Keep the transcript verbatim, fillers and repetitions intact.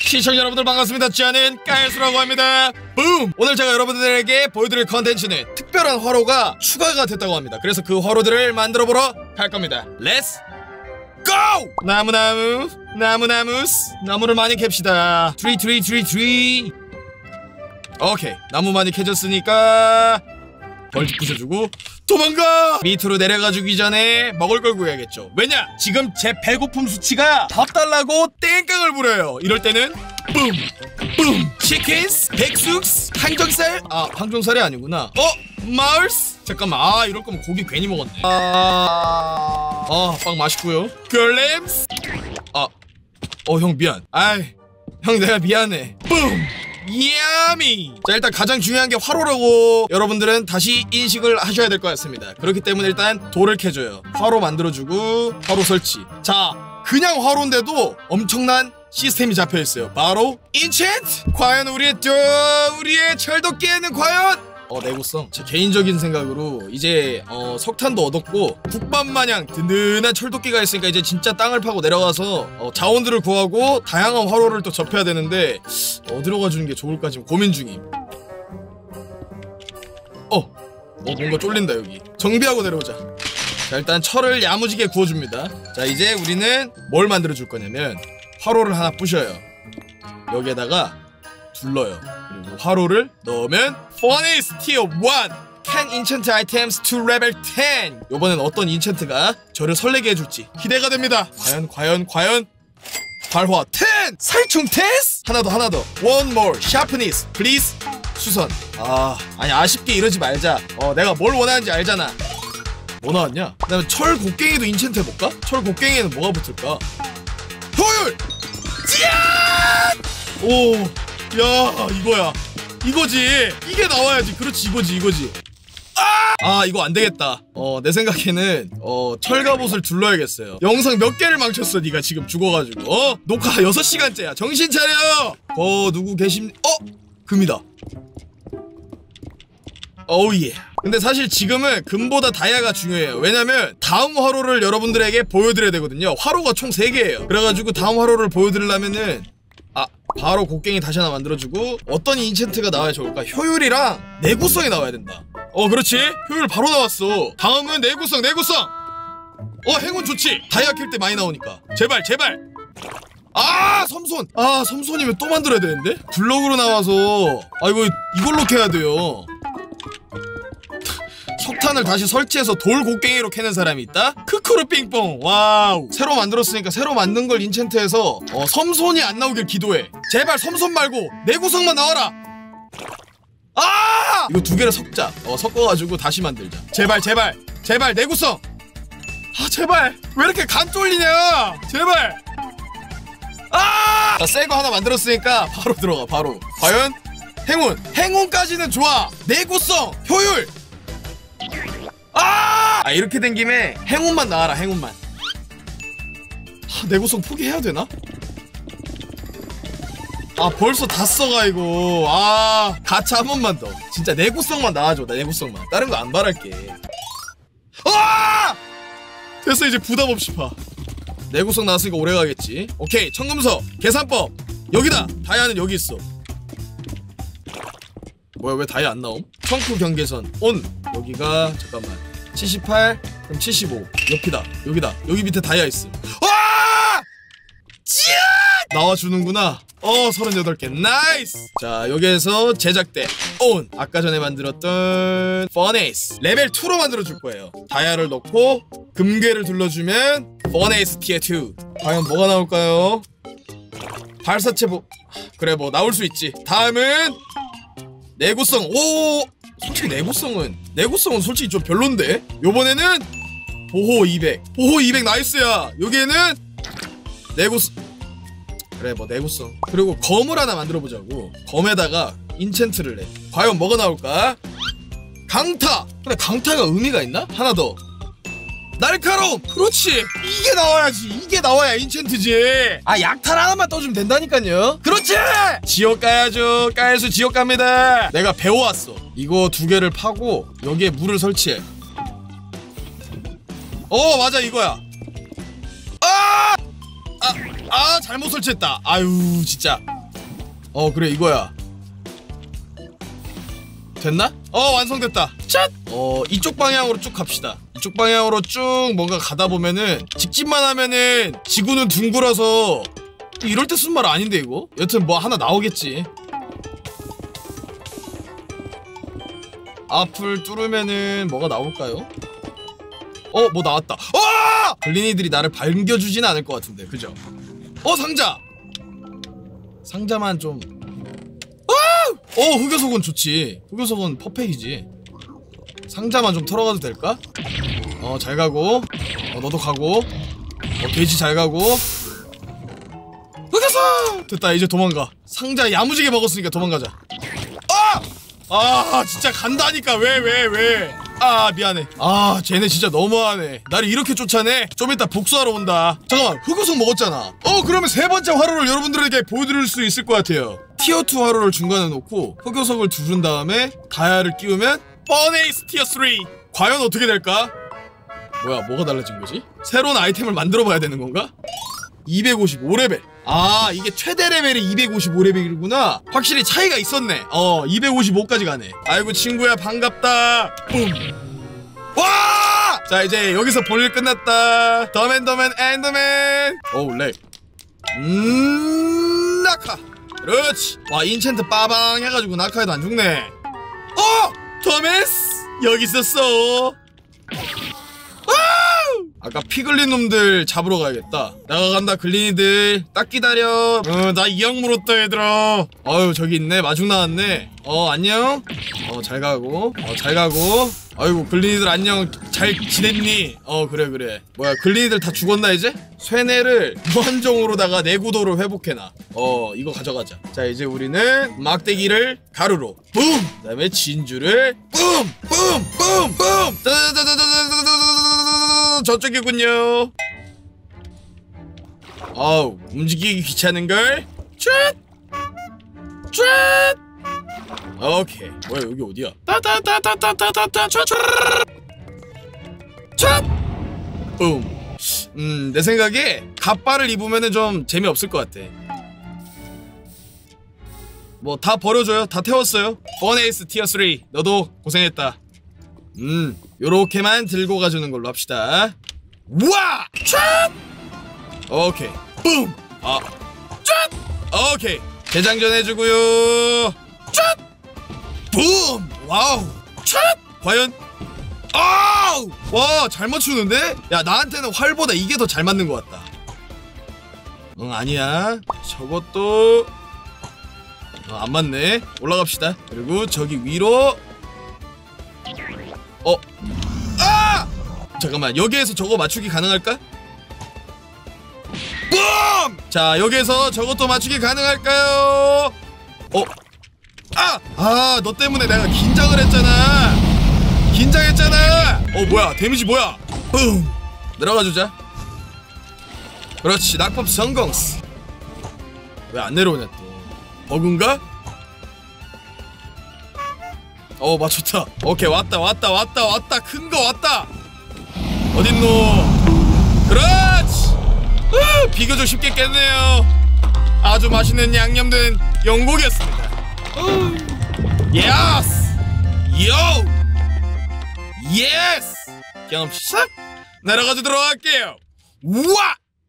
시청자 여러분들 반갑습니다. 저는 까일수라고 합니다. 붐! 오늘 제가 여러분들에게 보여드릴 컨텐츠는 특별한 화로가 추가가 됐다고 합니다. 그래서 그 화로들을 만들어보러 갈 겁니다. 렛츠 고! 나무나무 나무나무 나무를 많이 캡시다. 트리 트리 트리 트리. 오케이, 나무 많이 캐졌으니까 벌집 부셔주고 도망가! 밑으로 내려가 주기 전에 먹을 걸 구해야겠죠. 왜냐? 지금 제 배고픔 수치가 밥 달라고 땡깡을 부려요. 이럴 때는 뿜! 뿜! 치킨스! 백숙스! 항정살? 아, 항정살이 아니구나. 어? 마을스? 잠깐만, 아, 이럴 거면 고기 괜히 먹었네. 아... 아, 빵 맛있고요. 걸렘스? 아, 어, 형 미안. 아이, 형 내가 미안해. 뿜! 야미! 자, 일단 가장 중요한 게 화로라고 여러분들은 다시 인식을 하셔야 될 것 같습니다. 그렇기 때문에 일단 돌을 캐줘요. 화로 만들어주고 화로 설치. 자, 그냥 화로인데도 엄청난 시스템이 잡혀있어요. 바로 인챈트! 과연 우리의 또 우리의 철도끼에는 과연 어, 내구성. 제 개인적인 생각으로 이제 어, 석탄도 얻었고 국밥마냥 든든한 철도끼가 있으니까 이제 진짜 땅을 파고 내려가서 어, 자원들을 구하고 다양한 화로를 또 접해야 되는데 어디로 가주는 게 좋을까 지금 고민 중임. 어! 어, 뭔가 쫄린다 여기. 정비하고 내려오자. 자, 일단 철을 야무지게 구워줍니다. 자, 이제 우리는 뭘 만들어줄 거냐면 화로를 하나 부셔요. 여기에다가 둘러요. 그리고 화로를 넣으면 Furnace Tier 일 Can Enchant Items to Level 텐. 요번엔 어떤 인챈트가 저를 설레게 해줄지 기대가 됩니다. 과연 과연 과연 발화 텐! 살충 테스트! 하나 더 하나 더. One more Sharpness Please. 수선. 아, 아니 아쉽게 이러지 말자. 어, 내가 뭘 원하는지 알잖아. 뭐 나왔냐? 그 다음에 철 곡괭이도 인챈트 해볼까? 철 곡괭이에는 뭐가 붙을까? 효율! 찌앗! 오, 야, 이거야. 이거지. 이게 나와야지. 그렇지, 이거지, 이거지. 아! 아, 이거 안 되겠다. 어, 내 생각에는 어, 철갑옷을 둘러야겠어요. 영상 몇 개를 망쳤어, 니가 지금 죽어가지고. 어? 녹화 여섯 시간째야. 정신 차려! 어, 누구 계심? 어? 금이다. 오우 예. 근데 사실 지금은 금보다 다이아가 중요해요. 왜냐면 다음 화로를 여러분들에게 보여드려야 되거든요. 화로가 총 세 개예요. 그래가지고 다음 화로를 보여드리려면은 아, 바로 곡괭이 다시 하나 만들어주고 어떤 인챈트가 나와야 좋을까? 효율이랑 내구성이 나와야 된다. 어, 그렇지. 효율 바로 나왔어. 다음은 내구성, 내구성. 어, 행운 좋지. 다이아 킬 때 많이 나오니까. 제발, 제발. 아, 섬손. 아, 섬손이면 또 만들어야 되는데? 블럭으로 나와서 아, 이거 이걸로 캐야 돼요. 석탄을 다시 설치해서 돌 곡괭이로 캐는 사람이 있다? 크크루 삥뽕. 와우. 새로 만들었으니까 새로 만든 걸 인챈트해서 어, 섬손이 안 나오길 기도해. 제발 섬손 말고 내구성만 나와라. 아! 이거 두 개를 섞자. 어, 섞어가지고 다시 만들자. 제발 제발 제발 내구성. 아, 제발. 왜 이렇게 간 쫄리냐. 제발. 아! 자, 새 거 하나 만들었으니까 바로 들어가. 바로. 과연 행운. 행운까지는 좋아. 내구성, 효율. 아! 아, 이렇게 된 김에 행운만 나와라. 행운만. 아, 내구성 포기해야 되나? 아, 벌써 다 써가 이거. 아, 가차 한 번만 더. 진짜 내구성만 나와줘. 나 내구성만. 다른 거 안 바랄게. 아! 됐어. 이제 부담 없이 파. 내구성 나왔으니까 오래 가겠지. 오케이, 청금석 계산법 여기다. 다이아는 여기 있어. 뭐야, 왜 다이아 안 나옴? 청크 경계선 온. 여기가 잠깐만 칠십팔, 그럼 칠십오. 옆이다. 여기다. 여기 밑에 다이아 있음. 와! 찌앗! 나와주는구나. 어, 서른여덟 개. 나이스! 자, 여기에서 제작대 온. 아까 전에 만들었던 퍼네이스 레벨 이로 만들어줄 거예요. 다이아를 넣고 금괴를 둘러주면 퍼네이스 티어 이. 과연 뭐가 나올까요? 발사체 보... 그래, 뭐 나올 수 있지. 다음은 내구성. 오! 솔직히 내구성은 내구성은 솔직히 좀 별론데? 요번에는 보호 이백. 보호 이백 나이스야. 여기에는 내구성. 그래, 뭐 내구성. 그리고 검을 하나 만들어보자고. 검에다가 인챈트를 해. 과연 뭐가 나올까? 강타! 근데 강타가 의미가 있나? 하나 더. 날카로움! 그렇지! 이게 나와야지! 이게 나와야 인챈트지! 아, 약탈 하나만 떠주면 된다니까요. 그렇지! 지옥 가야죠. 까야수 지옥 갑니다. 내가 배워왔어. 이거 두 개를 파고 여기에 물을 설치해. 어, 맞아, 이거야. 아! 아! 아, 잘못 설치했다. 아유, 진짜 어 그래 이거야. 됐나? 어 완성됐다. 찻! 어 이쪽 방향으로 쭉 갑시다. 이쪽 방향으로 쭉 뭔가 가다 보면은 직진만 하면은 지구는 둥그라서 이럴 때 쓴 말 아닌데 이거? 여튼 뭐 하나 나오겠지. 앞을 뚫으면은 뭐가 나올까요? 어 뭐 나왔다. 어! 글린이들이 나를 반겨주진 않을 것 같은데 그죠? 어 상자! 상자만 좀 어! 흑요석은 좋지. 흑요석은 퍼펙이지. 상자만 좀 털어가도 될까? 어 잘가고 어 너도 가고 어 돼지 잘가고 흑요석! 됐다 이제 도망가. 상자 야무지게 먹었으니까 도망가자. 아! 아 진짜 간다니까. 왜 왜 왜? 아 미안해. 아 쟤네 진짜 너무하네. 나를 이렇게 쫓아내? 좀 이따 복수하러 온다. 잠깐만 흑요석 먹었잖아. 어 그러면 세 번째 화로를 여러분들에게 보여드릴 수 있을 것 같아요. 티어 투 화로를 중간에 놓고 흑요석을 두른 다음에 다이아를 끼우면 버네이스 티어 쓰리. 과연 어떻게 될까? 뭐야 뭐가 달라진 거지? 새로운 아이템을 만들어 봐야 되는 건가? 이백오십오 레벨. 아 이게 최대 레벨이 이백오십오 레벨이구나. 확실히 차이가 있었네. 어 이백오십오까지 가네. 아이고 친구야 반갑다. 뿜. 와! 자 이제 여기서 볼일 끝났다. 더맨 더맨 엔더맨. 오우 렉. 음 낙하. 그렇지. 와 인챈트 빠방 해가지고 낙하에도 안 죽네. 어! 더맨스 여기 있었어. 아까 피글린 놈들 잡으러 가야겠다. 내가 간다 글린이들. 딱 기다려. 어, 나 이형 물었다 얘들아. 어휴 저기 있네. 마중 나왔네. 어 안녕. 어 잘 가고. 어 잘 가고. 아이고 글린이들 안녕. 잘 지냈니? 어 그래 그래. 뭐야 글린이들 다 죽었나 이제? 쇠뇌를 무한정으로다가 내구도를 회복해놔. 어 이거 가져가자. 자 이제 우리는 막대기를 가루로 뿜! 그 다음에 진주를 뿜! 뿜! 뿜! 뿜! 저쪽이군요. 어우 움직이기 귀찮은걸? 촤! 촤! 오케이. 뭐야 여기 어디야? 따따따따따따따 촤! 촤! 뿜. 음, 내 생각에 갑바를 입으면은 좀 재미없을 것 같아. 뭐 다 버려줘요. 다 태웠어요. 버네이스 티어 쓰리 너도 고생했다. 음 요렇게만 들고 가주는 걸로 합시다. 우와! 촤! 오케이. 뿜! 아 촤! 오케이. 재장전 해주고요. 촤! 붐! 와우! 촤! 과연? 아우! 와, 잘 맞추는데? 야, 나한테는 활보다 이게 더 잘 맞는 것 같다. 응, 아니야. 저것도 어, 안 맞네. 올라갑시다. 그리고 저기 위로 어? 아! 잠깐만, 여기에서 저거 맞추기 가능할까? 붐! 자, 여기에서 저것도 맞추기 가능할까요? 어? 아! 아, 너 때문에 내가 긴장을 했잖아. 긴장했잖아. 어 뭐야 데미지 뭐야. 뿡 내려가주자. 그렇지 낙법 성공. 왜 안 내려오냐 또. 버그인가? 어 맞췄다. 오케이 왔다 왔다 왔다 왔다. 큰 거 왔다. 어딨노. 그렇지. 으, 비교적 쉽게 깼네요. 아주 맛있는 양념된 영국이었습니다. 예스. 요. 예스! 경험치 싹! 내려가지도록 할게요! 우와!